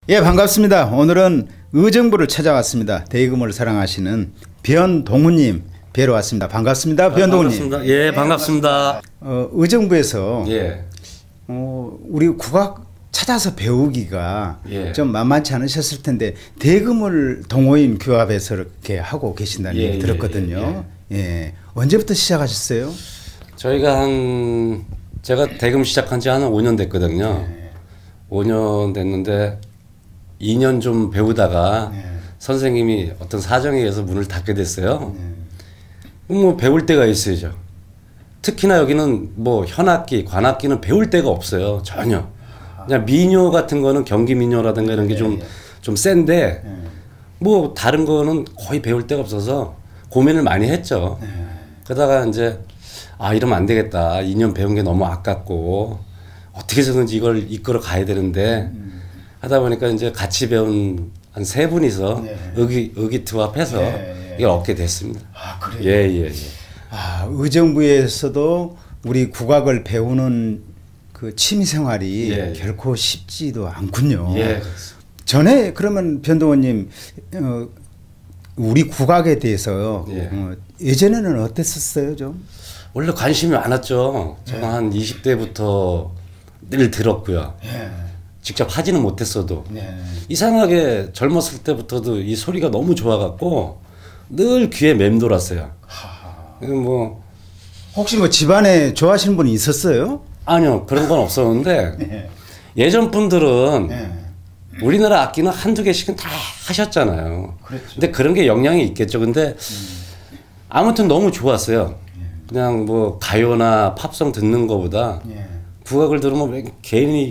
예, 반갑습니다. 오늘은 의정부를 찾아왔습니다. 대금을 사랑하시는 변동훈님 뵈러 왔습니다. 반갑습니다. 변동훈님. 반갑습니다. 예, 반갑습니다. 의정부에서 예. 우리 국악 찾아서 배우기가 예. 좀 만만치 않으셨을 텐데 대금을 동호인 규합에서 이렇게 하고 계신다는 얘기 들었거든요. 예. 언제부터 시작하셨어요? 저희가 제가 대금 시작한 지 한 5년 됐거든요. 5년 됐는데 2년 좀 배우다가 선생님이 어떤 사정에 의해서 문을 닫게 됐어요. 뭐 배울 데가 있어야죠. 특히나 여기는 뭐 현악기, 관악기는 배울 데가 없어요. 전혀. 그냥 민요 같은 거는 경기 민요라든가 이런 게 좀 센데 뭐 다른 거는 거의 배울 데가 없어서 고민을 많이 했죠. 그러다가 이제 이러면 안 되겠다. 2년 배운 게 너무 아깝고 어떻게 해서든지 이걸 이끌어 가야 되는데 하다 보니까 이제 같이 배운 한 3분이서 의기투합해서 이걸 얻게 됐습니다. 그래요? 예. 의정부에서도 우리 국악을 배우는 그 취미 생활이 결코 쉽지도 않군요. 전에 그러면 변동훈님 우리 국악에 대해서 예전에는 어땠었어요, 좀? 원래 관심이 많았죠. 저는 한 20대부터 늘 들었고요. 직접 하지는 못했어도 이상하게 젊었을 때부터도 이 소리가 너무 좋아갖고 늘 귀에 맴돌았어요. 뭐 혹시 뭐 집안에 좋아하시는 분이 있었어요? 아니요, 그런 건 없었는데 예전 분들은 우리나라 악기는 한두 개씩은 다 하셨잖아요. 근데 그런 게 영향이 있겠죠. 근데 아무튼 너무 좋았어요. 그냥 뭐 가요나 팝송 듣는 거보다 국악을 들으면 개인이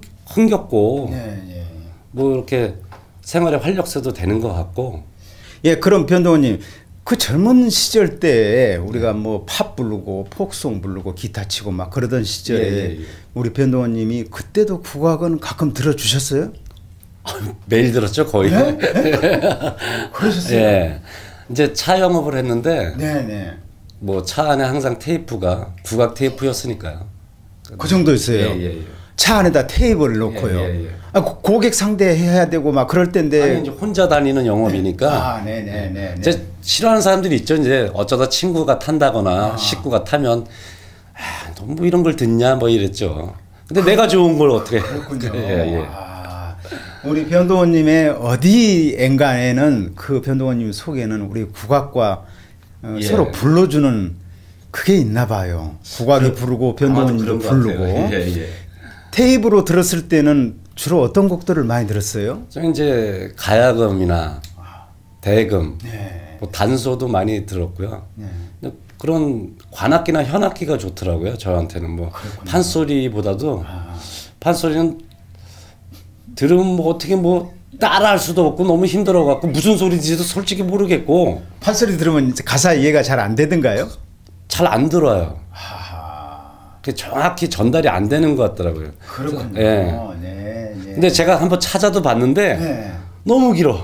흥겹고 뭐 이렇게 생활에 활력소도 되는 것 같고. 예, 그럼 변동훈님 그 젊은 시절 때 우리가 뭐 팝 부르고 폭송 부르고 기타 치고 막 그러던 시절에 우리 변동훈님이 그때도 국악은 가끔 들어주셨어요? 매일 들었죠, 거의. 그러셨어요? 예. 이제 차 영업을 했는데 뭐 차 안에 항상 테이프가 국악 테이프였으니까요. 그 정도였어요. 차 안에다 테이프를 놓고요. 고객 상대해야 되고 막 그럴 때인데. 아니, 이제 혼자 다니는 영업이니까. 이제 싫어하는 사람들이 있죠. 이제 어쩌다 친구가 탄다거나 식구가 타면 너 뭐 이런 걸 듣냐 뭐 이랬죠. 근데 내가 좋은 걸 어떻게. 그렇군요. 우리 변동훈님의 어디 엔간에는 그 변동훈님 속에는 우리 국악과 서로 불러주는 그게 있나 봐요. 국악이 부르고 변동훈님도 부르고. 테이프로 들었을 때는 주로 어떤 곡들을 많이 들었어요? 저 이제 가야금이나 대금, 뭐 단소도 많이 들었고요. 그런 관악기나 현악기가 좋더라고요. 저한테는 뭐 판소리보다도 판소리는 들으면 뭐 어떻게 뭐 따라할 수도 없고 너무 힘들어갖고 무슨 소리인지도 솔직히 모르겠고. 판소리 들으면 가사 이해가 잘 안 되던가요? 잘 안 들어요. 정확히 전달이 안 되는 것 같더라고요. 그렇군요. 근데 제가 한번 찾아도 봤는데 너무 길어.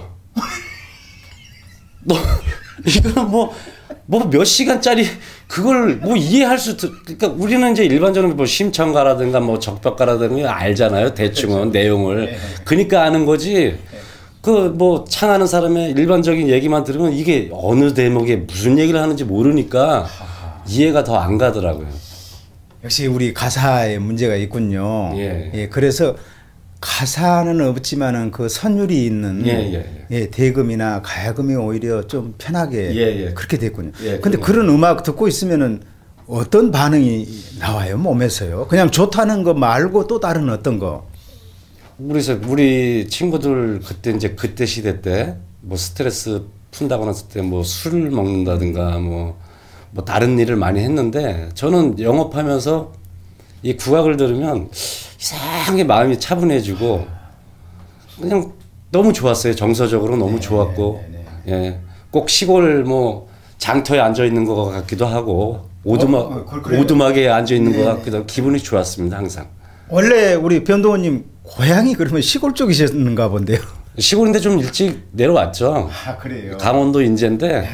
이거는 뭐 몇 시간짜리 그걸 뭐 이해할 그러니까 우리는 이제 일반적으로 뭐 심청가라든가 뭐 적벽가라든가 알잖아요. 대충은 내용을. 그러니까 아는 거지. 그 뭐 창하는 사람의 일반적인 얘기만 들으면 이게 어느 대목에 무슨 얘기를 하는지 모르니까 이해가 더 안 가더라고요. 역시 우리 가사에 문제가 있군요. 그래서 가사는 없지만은 그 선율이 있는 대금이나 가야금이 오히려 좀 편하게 그렇게 됐군요. 근데 그런 음악 듣고 있으면은 어떤 반응이 나와요, 몸에서요? 그냥 좋다는 거 말고 또 다른 어떤 거? 우리 친구들 그때 시대 때 뭐 스트레스 푼다거나 했을 때 뭐 술을 먹는다든가 뭐 다른 일을 많이 했는데 저는 영업하면서 이 국악을 들으면 이상하게 마음이 차분해지고 그냥 너무 좋았어요. 정서적으로 너무 좋았고 꼭 시골 뭐 장터에 앉아 있는 것 같기도 하고 오두막에 앉아 있는 것 같기도 하고 기분이 좋았습니다. 항상. 원래 우리 변동훈님 고향이 그러면 시골 쪽이셨는가 본데요? 시골인데 좀 일찍 내려왔죠. 그래요? 강원도 인제인데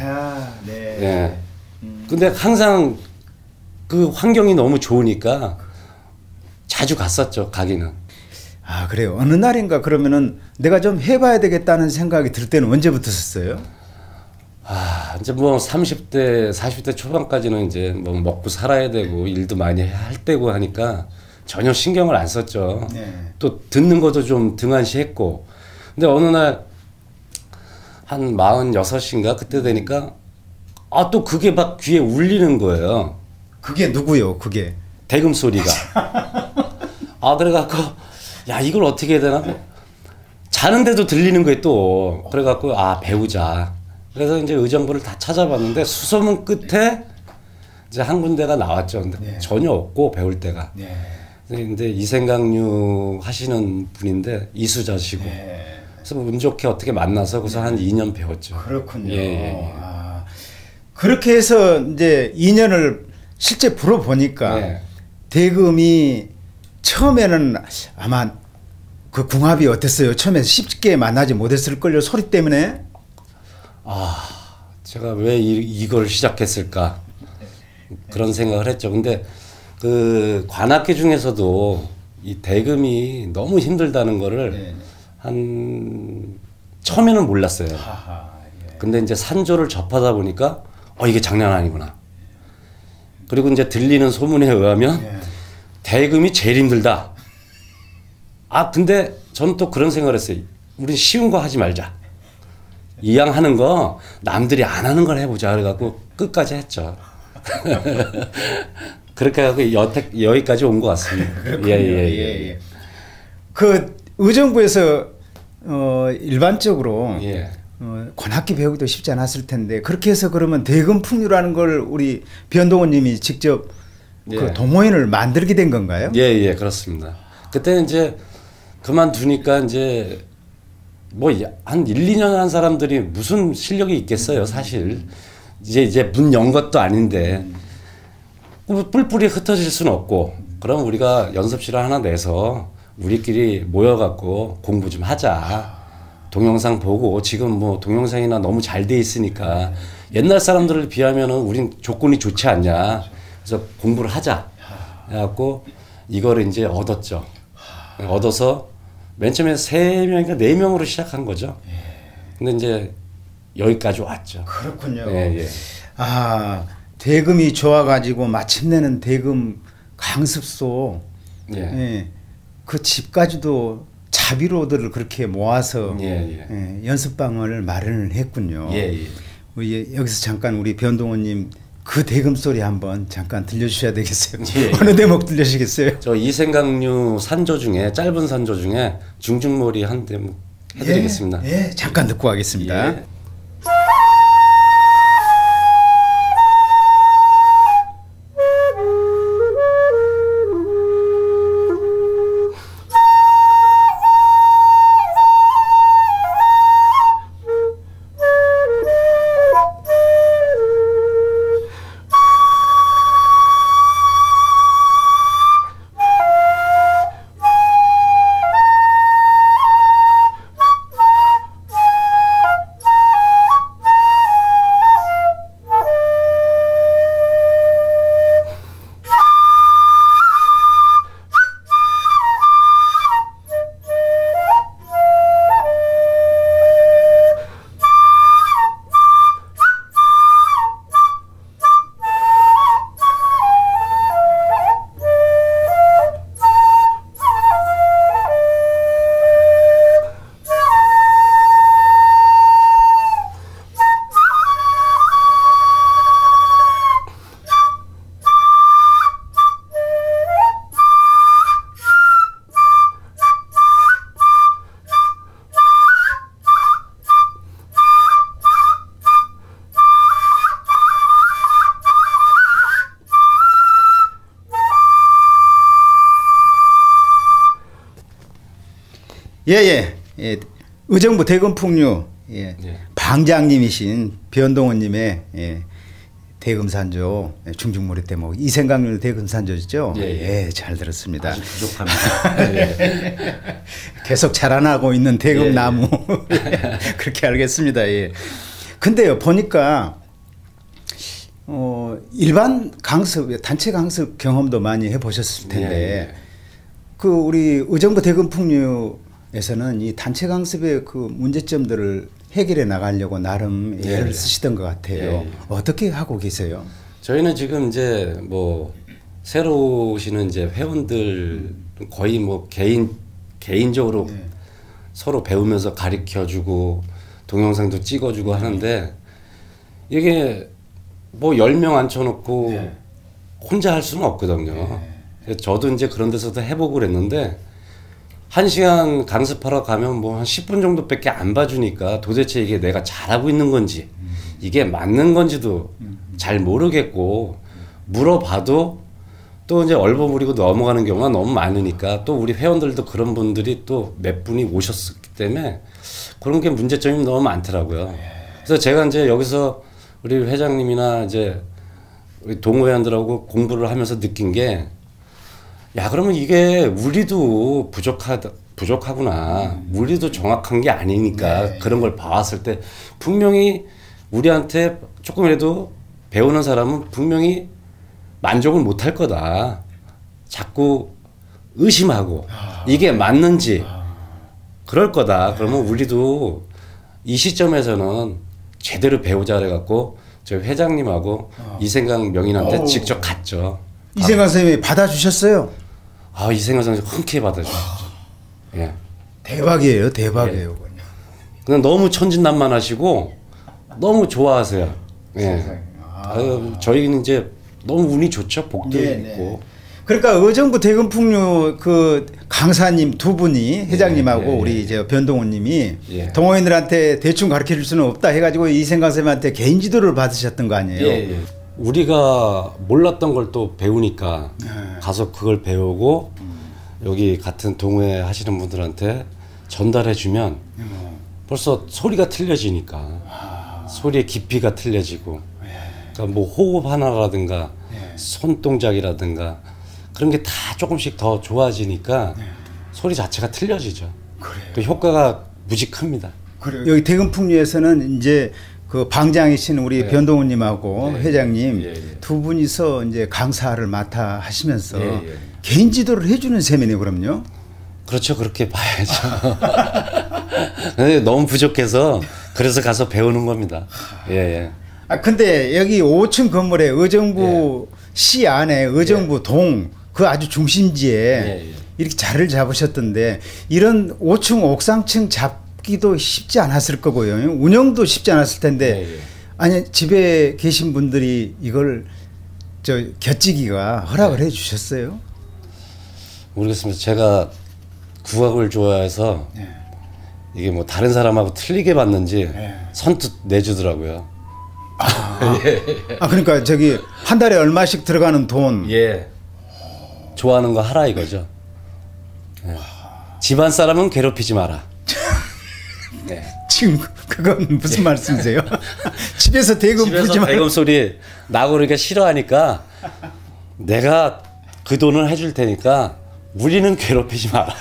근데 항상 그 환경이 너무 좋으니까 자주 갔었죠, 가기는. 아, 그래요. 어느 날인가 그러면은 내가 좀 해봐야 되겠다는 생각이 들 때는 언제부터였어요? 아, 이제 뭐 30대, 40대 초반까지는 이제 뭐 먹고 살아야 되고 일도 많이 할 때고 하니까 전혀 신경을 안 썼죠. 네. 또 듣는 것도 좀 등한시했고. 근데 어느 날 한 46인가 그때 되니까 아, 또 그게 막 귀에 울리는 거예요. 그게 누구요? 그게? 대금 소리가. 아, 그래갖고 야, 이걸 어떻게 해야 되나? 자는데도 들리는 거예요 또. 그래갖고 아, 배우자. 그래서 이제 의정부를 다 찾아봤는데 수소문 끝에 이제 한 군데가 나왔죠. 근데 네. 전혀 없고 배울 데가. 네. 근데 이생각류 하시는 분인데 이수자시고. 네. 그래서 운 좋게 어떻게 만나서 그래서 네. 한 2년 배웠죠. 그렇군요. 예. 아, 그렇게 해서 이제 2년을 실제 불어보니까 네. 대금이 처음에는 아마 그 궁합이 어땠어요? 처음에 쉽게 만나지 못했을걸요? 소리 때문에? 아, 제가 왜 이걸 시작했을까? 그런 생각을 했죠. 근데 그 관악기 중에서도 이 대금이 너무 힘들다는 거를 네. 한 처음에는 몰랐어요. 하하, 예. 근데 이제 산조를 접하다 보니까 이게 장난 아니구나. 그리고 이제 들리는 소문에 의하면 예. 대금이 제일 힘들다. 아, 근데 저는 또 그런 생각을 했어요. 우린 쉬운 거 하지 말자. 이왕 하는 거 남들이 안 하는 걸 해보자. 그래갖고 끝까지 했죠. 그렇게 해갖고 여기까지 온 것 같습니다. 예. 그 의정부에서 일반적으로 예. 관악기 배우기도 쉽지 않았을 텐데 그렇게 해서 그러면 대금풍류라는 걸 우리 변동원님이 직접 예. 그 동호인을 만들게 된 건가요? 예, 그렇습니다. 그때는 이제 그만두니까 이제 뭐 한 1, 2년 한 사람들이 무슨 실력이 있겠어요, 사실. 이제 문 연 것도 아닌데 뿔뿔이 흩어질 수는 없고 그럼 우리가 연습실을 하나 내서 우리끼리 모여갖고 공부 좀 하자. 동영상 보고 지금 뭐 동영상이나 너무 잘 돼 있으니까 옛날 사람들을 비하면은 우린 조건이 좋지 않냐. 그래서 공부를 하자. 해갖고 이거를 이제 얻었죠. 얻어서 맨 처음에 3명인가 4명으로 시작한 거죠. 근데 이제 여기까지 왔죠. 그렇군요. 예. 아, 대금이 좋아가지고 마침내는 대금 강습소. 예. 그 집까지도 자비로들을 그렇게 모아서 연습방을 마련을 했군요. 여기서 잠깐 우리 변동원님 그 대금 소리 한번 잠깐 들려주셔야 되겠어요. 어느 대목 들려주시겠어요? 저 이생각류 산조 중에 짧은 산조 중에 중중몰이 한 대목 해드리겠습니다. 잠깐 듣고 가겠습니다. 의정부 대금풍류 방장님이신 변동원님의 대금산조 중중몰이 대목 이생각류 대금산조죠. 잘 들었습니다. 아주 부족합니다. 계속 자라나고 있는 대금나무 그렇게 알겠습니다. 근데요 보니까 일반 강습 단체 강습 경험도 많이 해보셨을 텐데 그 우리 의정부 대금풍류에서는 이 단체 강습의 그 문제점들을 해결해 나가려고 나름 애를 쓰시던 것 같아요. 어떻게 하고 계세요? 저희는 지금 이제 뭐 새로 오시는 이제 회원들 거의 뭐 개인적으로 서로 배우면서 가르쳐주고 동영상도 찍어주고 하는데 이게 뭐 10명 앉혀놓고 혼자 할 수는 없거든요. 저도 이제 그런 데서도 해보고 그랬는데 1시간 강습하러 가면 뭐 한 10분 정도밖에 안 봐주니까 도대체 이게 내가 잘하고 있는 건지 이게 맞는 건지도 잘 모르겠고 물어봐도 또 이제 얼버무리고 넘어가는 경우가 너무 많으니까 또 우리 회원들도 그런 분들이 또 몇 분이 오셨기 때문에 그런 게 문제점이 너무 많더라고요. 그래서 제가 이제 여기서 우리 회장님이나 이제 우리 동호회원들하고 공부를 하면서 느낀 게 야, 그러면 이게 우리도 부족하구나. 우리도 정확한 게 아니니까 그런 걸 봐왔을 때 분명히 우리한테 조금이라도 배우는 사람은 분명히 만족을 못할 거다. 자꾸 의심하고 이게 맞는지 그럴 거다. 그러면 우리도 이 시점에서는 제대로 배우자 그래갖고 저희 회장님하고 이생강 명인한테 직접 갔죠. 이생강 선생님이 받아주셨어요? 아, 이생강 선생님 흔쾌히 받아주셨죠. 예. 대박이에요, 대박이에요. 그냥 너무 천진난만하시고 너무 좋아하세요. 예. 저희는 이제 너무 운이 좋죠. 복도 있고. 그러니까 의정부 대금풍류 그 강사님 두 분이 회장님하고 우리 이제 변동훈님이 동호인들한테 대충 가르쳐 줄 수는 없다 해가지고 이생강 선생님한테 개인 지도를 받으셨던 거 아니에요? 우리가 몰랐던 걸 또 배우니까 가서 그걸 배우고 여기 같은 동호회 하시는 분들한테 전달해 주면 벌써 소리가 틀려지니까 소리의 깊이가 틀려지고 그러니까 뭐 호흡 하나라든가 손동작이라든가 그런 게 다 조금씩 더 좋아지니까 소리 자체가 틀려지죠. 그 효과가 무지 큽니다. 여기 대금풍류에서는 이제 그 방장이신 우리 변동훈님하고 회장님 두 분이서 이제 강사를 맡아 하시면서 개인 지도를 해주는 셈이네요, 그럼요? 그렇죠, 그렇게 봐야죠. 근데 너무 부족해서 그래서 가서 배우는 겁니다. 아 근데 여기 5층 건물에 의정부 시 안에 의정부 동 그 아주 중심지에 이렇게 자리를 잡으셨던데 이런 5층 옥상층 잡기도 쉽지 않았을 거고요. 운영도 쉽지 않았을 텐데 아니 집에 계신 분들이 이걸 저 곁지기가 허락을 해 주셨어요? 모르겠습니다. 제가 국악을 좋아해서 이게 뭐 다른 사람하고 틀리게 봤는지 선뜻 내주더라고요. 아 그러니까 저기 한 달에 얼마씩 들어가는 돈. 좋아하는 거 하라 이거죠. 집안 사람은 괴롭히지 마라. 지금 그건 무슨 말씀이세요? 집에서 대금 부지 말고. 대금 소리 나고 그러니까 싫어하니까 내가 그 돈을 해줄 테니까 우리는 괴롭히지 마라.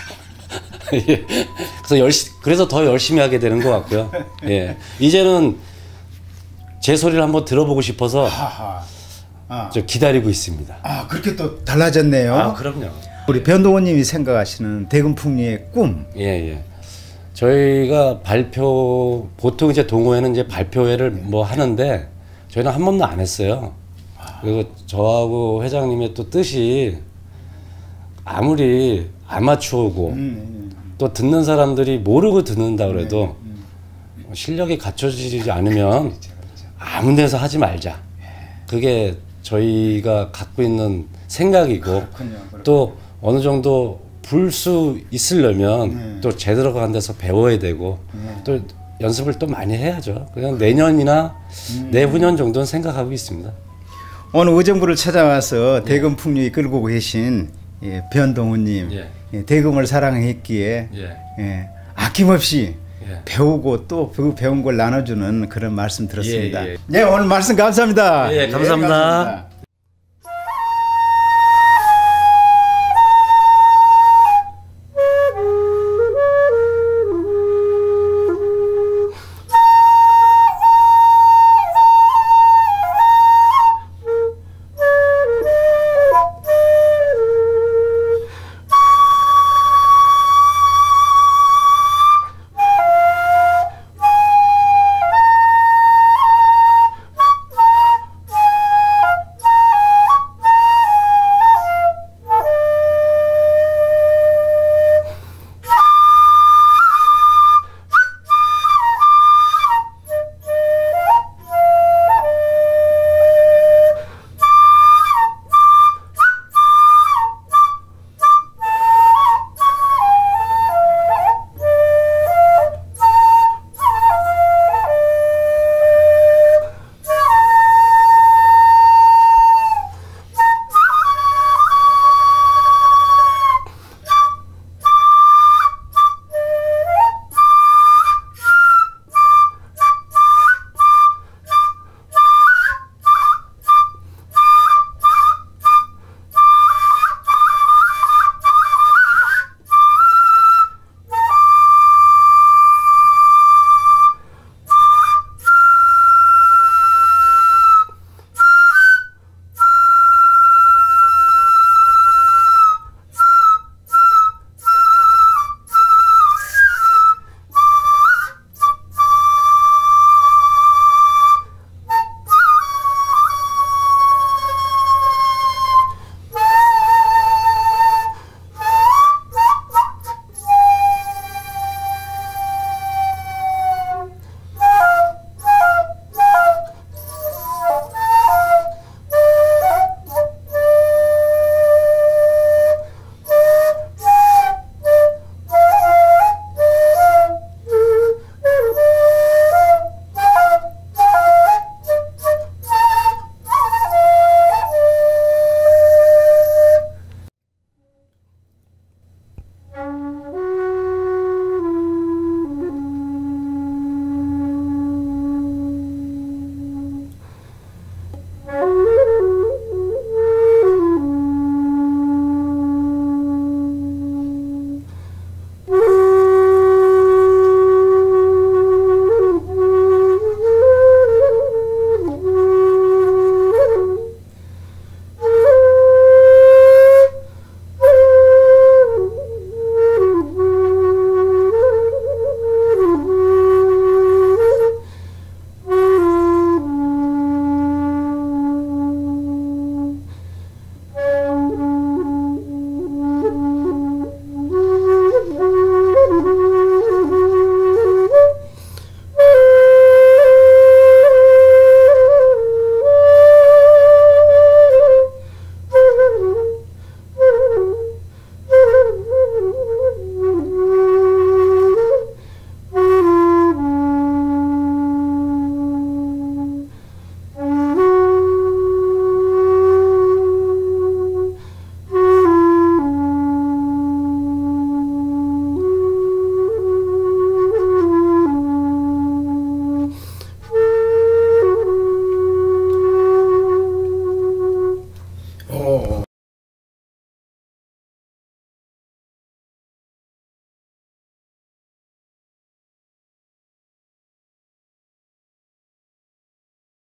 그래서 더 열심히 하게 되는 것 같고요. 이제는 제 소리를 한번 들어보고 싶어서 저 기다리고 있습니다. 아 그렇게 또 달라졌네요. 아 그럼요. 우리 변동훈님이 생각하시는 대금풍류의 꿈. 저희가 보통 이제 동호회는 이제 발표회를 뭐 하는데 저희는 한 번도 안 했어요. 그리고 저하고 회장님의 또 뜻이 아무리 아마추어고 또 듣는 사람들이 모르고 듣는다 그래도 실력이 갖춰지지 않으면 아무 데서 하지 말자. 그게 저희가 갖고 있는 생각이고 또 어느 정도 불 수 있으려면 또 제대로 간 데서 배워야 되고 또 연습을 또 많이 해야죠. 그냥 내년이나 내후년 정도는 생각하고 있습니다. 오늘 의정부를 찾아와서 대금풍류 이끌고 계신 변동훈님 대금을 사랑했기에 아낌없이 배우고 또 배운 걸 나눠주는 그런 말씀 들었습니다. 네 오늘 말씀 감사합니다. 감사합니다.